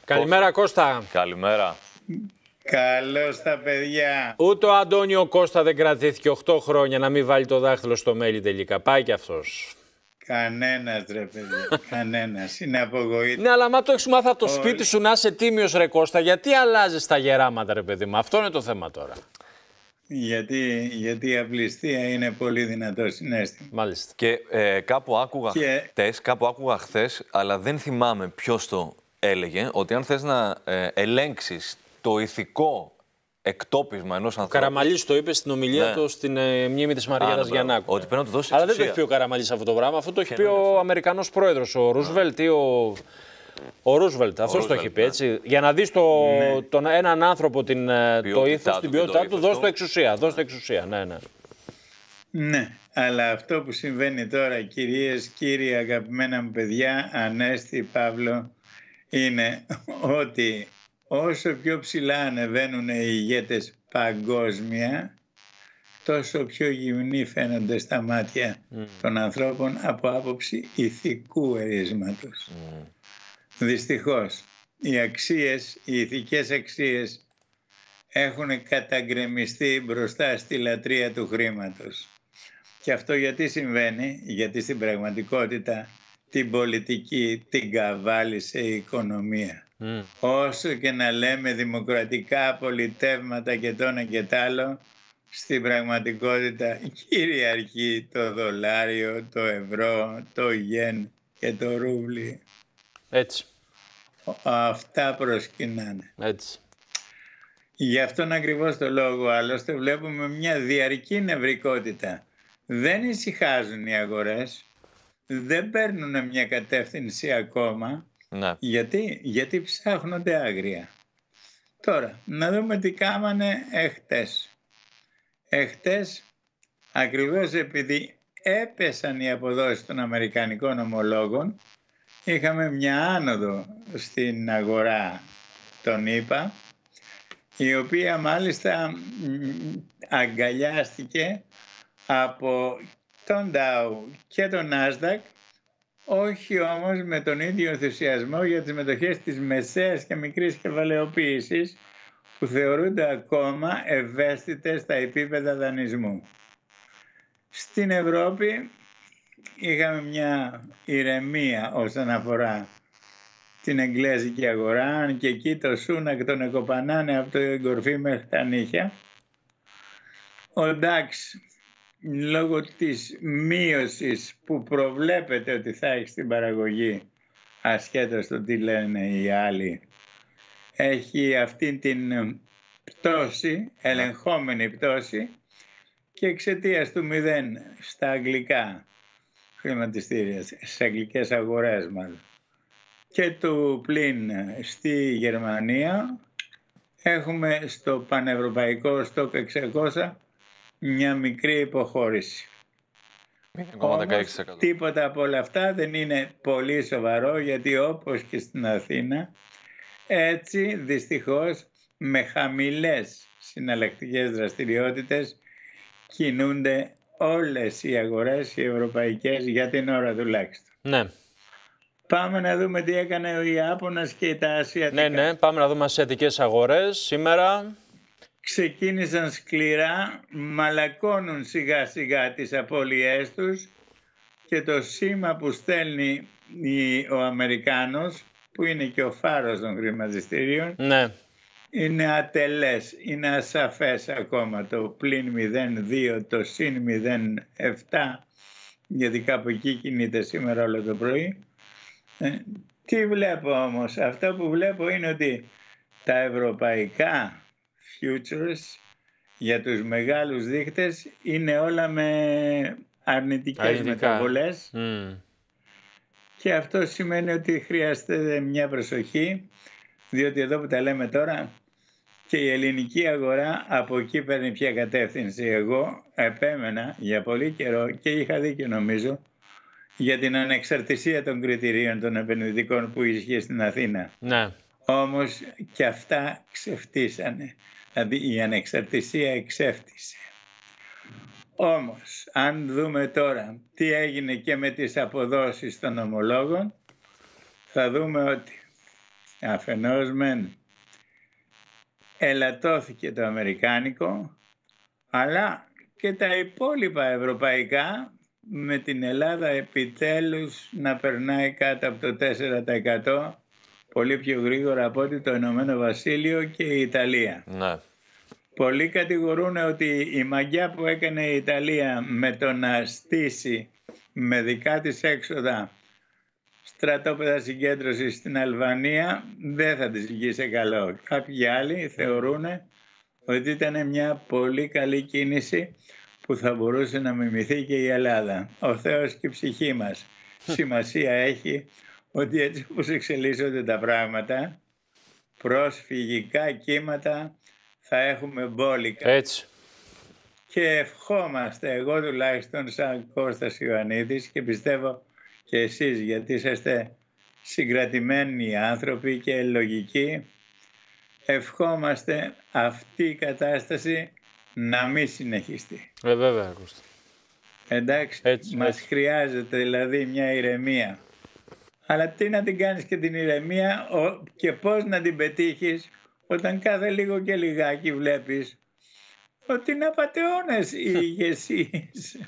Καλημέρα Κώστα. Καλημέρα. Καλώς τα παιδιά. Ούτε ο Αντώνιο Κώστα δεν κρατήθηκε 8 χρόνια να μην βάλει το δάχτυλο στο μέλι τελικά. Πάει κι αυτός. Κανένας ρε παιδιά, κανένας. Είναι απογοήτευτο. Ναι, αλλά άμα το έχεις μάθει από το σπίτι σου να είσαι τίμιος ρε Κώστα, γιατί αλλάζεις τα γεράματα ρε παιδί μου. Αυτό είναι το θέμα τώρα. Γιατί η απληστία είναι πολύ δυνατό συναίσθημα. Μάλιστα. Και κάπου άκουγα χθες, αλλά δεν θυμάμαι ποιος το έλεγε, ότι αν θες να ελέγξεις το ηθικό εκτόπισμα ενός ανθρώπου. Ο Καραμαλής το είπε στην ομιλία του στην μνήμη της Μαριάδας Γιαννάκου. Ότι πρέπει να του δώσει αλλά εξουσία. δεν το έχει πει ο Καραμαλής αυτό το πράγμα. Αυτό το έχει πει ο Αμερικανός πρόεδρος, ο Ρούσβελτ ή ο Ρούσβελτ. Αυτός το έχει πει έτσι. Για να δεις τον έναν άνθρωπο το ήθος, την ποιότητά του, δώσ' το εξουσία. Δώσ' το εξουσία. Ναι. Ναι, αλλά αυτό που συμβαίνει τώρα, κυρίες, κύριοι, αγαπημένα μου παιδιά, Ανέστη, Παύλο, είναι ότι όσο πιο ψηλά ανεβαίνουν οι ηγέτες παγκόσμια, τόσο πιο γυμνοί φαίνονται στα μάτια των ανθρώπων από άποψη ηθικού ερίσματος. Δυστυχώς, οι ηθικές αξίες έχουν καταγκρεμιστεί μπροστά στη λατρεία του χρήματος. Και αυτό γιατί συμβαίνει? Γιατί στην πραγματικότητα την πολιτική την καβάλισε η οικονομία. Όσο και να λέμε δημοκρατικά πολιτεύματα και το ένα και τ' άλλο, στην πραγματικότητα κυριαρχεί το δολάριο, το ευρώ, το γεν και το ρούβλι. Έτσι. Αυτά προσκυνάνε. Έτσι. Γι' αυτόν ακριβώς το λόγο άλλωστε βλέπουμε μια διαρκή νευρικότητα. Δεν ησυχάζουν οι αγορές, δεν παίρνουν μια κατεύθυνση ακόμα. Ναι. Γιατί ψάχνονται άγρια. Τώρα, να δούμε τι κάμανε εχτες. Εχτες, ακριβώς επειδή έπεσαν οι αποδόσεις των αμερικανικών ομολόγων, είχαμε μια άνοδο στην αγορά των ΗΠΑ, η οποία μάλιστα αγκαλιάστηκε από τον Dow και τον Nasdaq, όχι όμως με τον ίδιο ενθουσιασμό για τις μετοχές της μεσαίας και μικρής κεφαλαιοποίησης, που θεωρούνται ακόμα ευαίσθητες στα επίπεδα δανεισμού. Στην Ευρώπη είχαμε μια ηρεμία όσον αφορά την εγγλέζικη αγορά, αν και εκεί το Σούνακ τον εκοπανάνε από το κορφή μέχρι τα νύχια. Ο DAX, λόγω της μείωσης που προβλέπεται ότι θα έχει στην παραγωγή, ασχέτως το τι λένε οι άλλοι, έχει αυτή την πτώση, ελεγχόμενη πτώση, και εξαιτίας του 0 στα αγγλικά χρηματιστήρια, στις αγγλικές αγορές μάλλον, και του πλην στη Γερμανία, έχουμε στο πανευρωπαϊκό στοκ 600 μια μικρή υποχώρηση. Όμως τίποτα από όλα αυτά δεν είναι πολύ σοβαρό, γιατί όπως και στην Αθήνα, έτσι δυστυχώς με χαμηλές συναλλακτικές δραστηριότητες κινούνται όλες οι αγορές, οι ευρωπαϊκές, για την ώρα τουλάχιστον. Ναι. Πάμε να δούμε τι έκανε ο Ιάπωνας και τα ασιατικά. Ναι, πάμε να δούμε ασιατικές αγορές σήμερα. Ξεκίνησαν σκληρά, μαλακώνουν σιγά σιγά τις απώλειές τους, και το σήμα που στέλνει ο Αμερικάνος, που είναι και ο φάρος των χρηματιστήριων, ναι, είναι ατελές, είναι ασαφές ακόμα το πλην 0,2, το συν 0,7, γιατί κάπου εκεί κινείται σήμερα όλο το πρωί. Τι βλέπω όμως? Αυτό που βλέπω είναι ότι τα ευρωπαϊκά futures για τους μεγάλους δείκτες είναι όλα με αρνητικές μεταβολές. Και αυτό σημαίνει ότι χρειάζεται μια προσοχή, διότι εδώ που τα λέμε τώρα και η ελληνική αγορά από εκεί παίρνει πια κατεύθυνση. Εγώ επέμενα για πολύ καιρό, και είχα δίκιο νομίζω, για την ανεξαρτησία των κριτηρίων των επενδυτικών που ισχύει στην Αθήνα. Ναι. Όμως και αυτά ξεφτύσανε. Δηλαδή η ανεξαρτησία εξέφτισε. Όμως, αν δούμε τώρα τι έγινε και με τις αποδόσεις των ομολόγων, θα δούμε ότι Αφενός μεν ελαττώθηκε το αμερικάνικο, αλλά και τα υπόλοιπα ευρωπαϊκά, με την Ελλάδα επιτέλους να περνάει κάτω από το 4%, πολύ πιο γρήγορα από ότι το Ηνωμένο Βασίλειο και η Ιταλία. Ναι. Πολλοί κατηγορούν ότι η μαγιά που έκανε η Ιταλία με το να στήσει με δικά της έξοδα στρατόπεδα συγκέντρωσης στην Αλβανία δεν θα της βγει σε καλό. Κάποιοι άλλοι θεωρούν ότι ήταν μια πολύ καλή κίνηση που θα μπορούσε να μιμηθεί και η Ελλάδα. Ο Θεός και η ψυχή μας. Σημασία έχει ότι έτσι όπως εξελίσσονται τα πράγματα, προσφυγικά κύματα θα έχουμε μπόλικα. Έτσι. Και ευχόμαστε, εγώ τουλάχιστον σαν Κώστας Ιωαννίδης, και πιστεύω και εσείς, γιατί είσαστε συγκρατημένοι άνθρωποι και λογικοί, ευχόμαστε αυτή η κατάσταση να μην συνεχιστεί. Βέβαια, Κώστα. Εντάξει, μας χρειάζεται δηλαδή μια ηρεμία. Αλλά τι να την κάνεις και την ηρεμία και πώς να την πετύχεις όταν κάθε λίγο και λιγάκι βλέπεις ότι είναι απατεώνες οι ηγεσίες.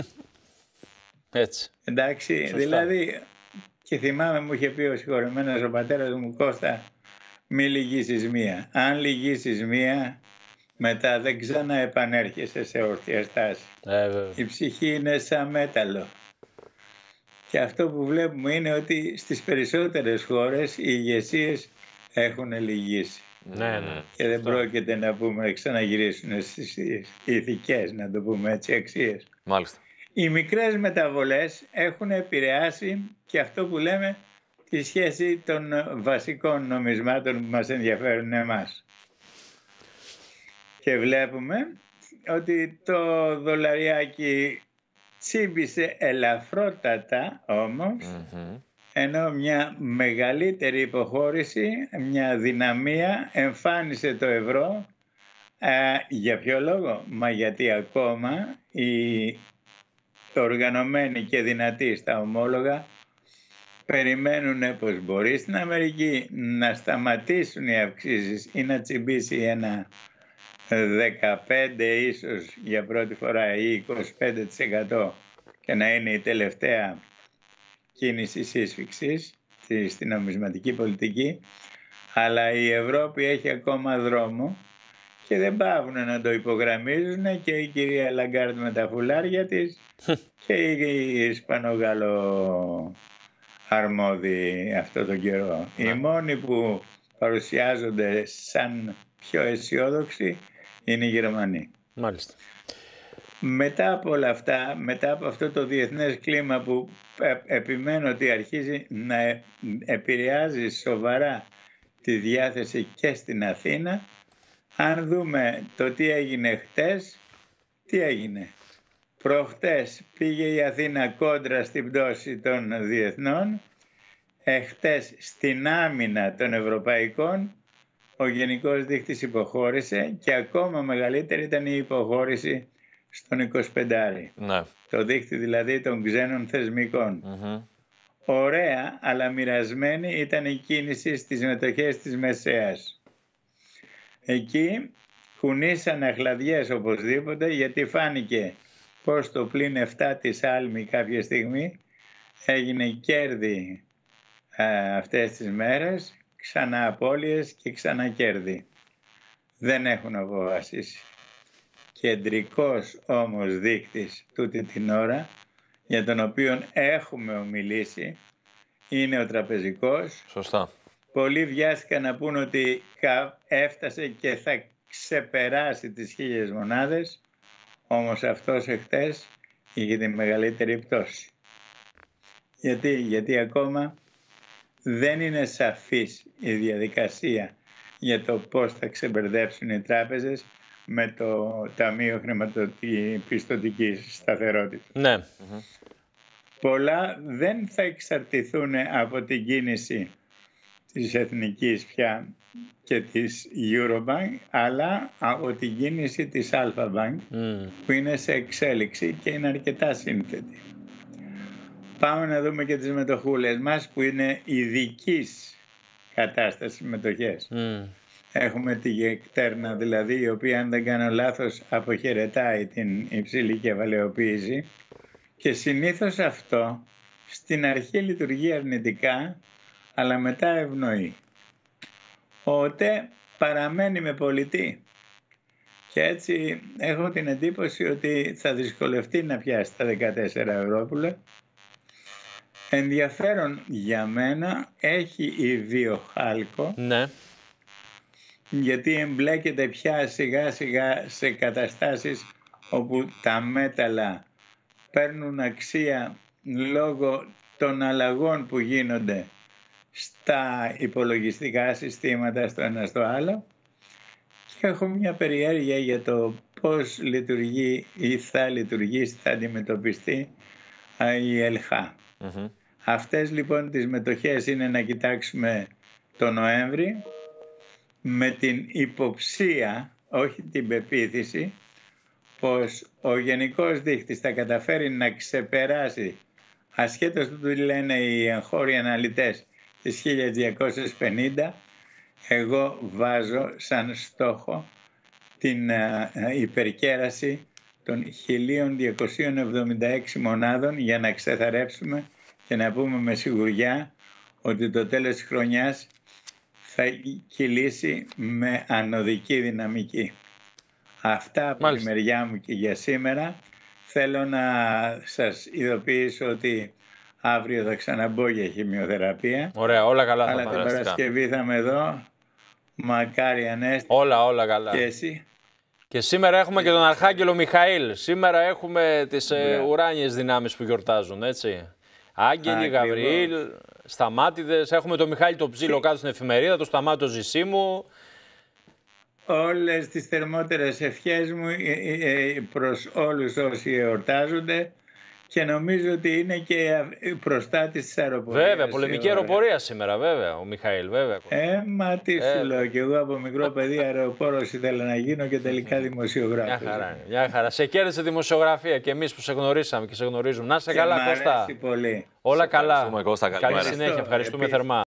Έτσι. Εντάξει, σωστά. Δηλαδή, και θυμάμαι μου είχε πει ο συγχωρεμένος ο πατέρας μου, Κώστα, μη λυγίσεις μία. Αν λυγίσεις μία, μετά δεν ξαναεπανέρχεσαι σε όρθια στάση. Η ψυχή είναι σαν μέταλλο. Και αυτό που βλέπουμε είναι ότι στις περισσότερες χώρες οι ηγεσίες έχουν λυγίσει. Ναι. Και δεν πρόκειται να πούμε να ξαναγυρίσουν στις ηθικές, να το πούμε έτσι, αξίες. Μάλιστα. Οι μικρές μεταβολές έχουν επηρεάσει και αυτό που λέμε τη σχέση των βασικών νομισμάτων που μας ενδιαφέρουν εμάς. Και βλέπουμε ότι το δολαριάκι τσίμπησε ελαφρότατα όμως, ενώ μια μεγαλύτερη υποχώρηση, μια δυναμία εμφάνισε το ευρώ. Για ποιο λόγο? Μα γιατί ακόμα οι οργανωμένοι και δυνατοί στα ομόλογα περιμένουν πως μπορεί στην Αμερική να σταματήσουν οι αυξήσεις ή να τσιμπήσει ένα 15 ίσως για πρώτη φορά ή 25% και να είναι η τελευταία κίνηση σύσφυξης στην νομισματική πολιτική, αλλά η Ευρώπη έχει ακόμα δρόμο και δεν παύουν να το υπογραμμίζουν, και η κυρία Λαγκάρντ με τα φουλάρια της και οι Ισπανογαλλο αρμόδιοι αυτό τον καιρό. Οι μόνοι που παρουσιάζονται σαν πιο αισιόδοξοι είναι οι Γερμανοί. Μάλιστα. Μετά από όλα αυτά, μετά από αυτό το διεθνές κλίμα που επιμένω ότι αρχίζει να επηρεάζει σοβαρά τη διάθεση και στην Αθήνα, αν δούμε το τι έγινε χτες, τι έγινε? Προχτές πήγε η Αθήνα κόντρα στην πτώση των διεθνών, εχτες στην άμυνα των ευρωπαϊκών ο γενικός δείκτης υποχώρησε και ακόμα μεγαλύτερη ήταν η υποχώρηση στον 25. Ναι. Το δείκτη δηλαδή των ξένων θεσμικών. Ωραία, αλλά μοιρασμένη ήταν η κίνηση στις μετοχές της Μεσαίας. Εκεί κουνήσανε αχλαδιές οπωσδήποτε, γιατί φάνηκε πως το πλην 7 της Άλμη κάποια στιγμή έγινε κέρδη αυτές τις μέρες, ξανά απώλειες και ξανά κέρδη. Δεν έχουν αποφασίσει. Κεντρικός όμως δείκτης τούτη την ώρα, για τον οποίο έχουμε ομιλήσει, είναι ο τραπεζικός. Σωστά. Πολλοί βιάστηκαν να πούν ότι έφτασε και θα ξεπεράσει τις 1000 μονάδες, όμως αυτός εχθές είχε τη μεγαλύτερη πτώση. Γιατί ακόμα δεν είναι σαφής η διαδικασία για το πώς θα ξεμπερδέψουν οι τράπεζες με το Ταμείο Χρηματοπιστωτικής Σταθερότητας. Ναι. Πολλά δεν θα εξαρτηθούν από την κίνηση της Εθνικής πια και της Eurobank, αλλά από την κίνηση της Alpha Bank, που είναι σε εξέλιξη και είναι αρκετά σύνθετη. Πάμε να δούμε και τις μετοχούλες μας που είναι ειδικής κατάσταση μετοχές. Έχουμε τη Γεκτέρνα δηλαδή, η οποία αν δεν κάνω λάθος αποχαιρετάει την υψηλή κεφαλαιοποίηση και συνήθως αυτό στην αρχή λειτουργεί αρνητικά αλλά μετά ευνοεί. Ο ΟΤΕ παραμένει με πολιτή και έτσι έχω την εντύπωση ότι θα δυσκολευτεί να πιάσει τα 14 Ευρώπουλα. Ενδιαφέρον για μένα έχει η Βιοχάλκο, ναι, γιατί εμπλέκεται πια σιγά σιγά σε καταστάσεις όπου τα μέταλλα παίρνουν αξία λόγω των αλλαγών που γίνονται στα υπολογιστικά συστήματα στο ένα στο άλλο, και έχω μια περιέργεια για το πώς λειτουργεί ή θα λειτουργήσει, θα αντιμετωπιστεί η ΕΛΧΑ. Αυτές λοιπόν τις μετοχές είναι να κοιτάξουμε το Νοέμβρη με την υποψία, όχι την πεποίθηση, πως ο γενικός δείκτης θα καταφέρει να ξεπεράσει, ασχέτως του τι λένε οι εγχώροι αναλυτές, τις 1250, εγώ βάζω σαν στόχο την υπερκέραση των 1276 μονάδων για να ξεθαρρέψουμε και να πούμε με σιγουριά ότι το τέλος της χρονιάς θα κυλήσει με ανωδική δυναμική. Αυτά από τη μεριά μου και για σήμερα. Θέλω να σας ειδοποιήσω ότι αύριο θα ξαναμπώ για χημειοθεραπεία. Ωραία, όλα καλά. Αλλά την Παρασκευή θα είμαι εδώ. Μακάρι Ανέστη. Όλα καλά. Και εσύ. Και σήμερα έχουμε και τον Αρχάγγελο Μιχαήλ. Σήμερα έχουμε τις ουράνιες δυνάμεις που γιορτάζουν, έτσι. Άγγελοι, Γαβριήλ, Σταμάτηδες. Έχουμε τον Μιχάλη το Ψήλο κάτω στην εφημερίδα, το Σταμάτη το Ζησίμου. Όλες τις θερμότερες ευχές μου προς όλους όσοι εορτάζονται, και νομίζω ότι είναι και προστάτης της αεροπορίας. Βέβαια, πολεμική αεροπορία σήμερα, βέβαια, ο Μιχαήλ, βέβαια. Μα τι σου λέω, και εγώ από μικρό παιδί αεροπόρος ήθελα να γίνω και τελικά δημοσιογράφος. Μια χαρά. Σε κέρδισε δημοσιογραφία και εμείς που σε γνωρίσαμε και σε γνωρίζουμε. Να είσαι καλά, Κώστα. Πολύ. Όλα καλά. Κώστα, καλή συνέχεια, ευχαριστούμε θερμά.